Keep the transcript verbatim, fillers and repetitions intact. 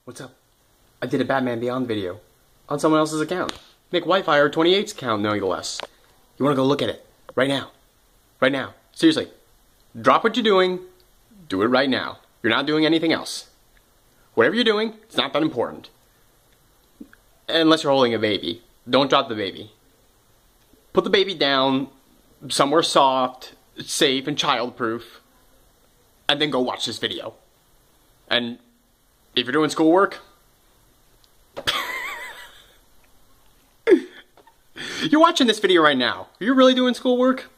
What's up? I did a Batman Beyond video on someone else's account. Make Wi-Fi or twenty-eight's account, no less. You wanna go look at it? Right now. Right now. Seriously. Drop what you're doing. Do it right now. You're not doing anything else. Whatever you're doing, it's not that important. Unless you're holding a baby. Don't drop the baby. Put the baby down somewhere soft, safe, and childproof. And then go watch this video. And if you're doing schoolwork, you're watching this video right now. Are you really doing schoolwork?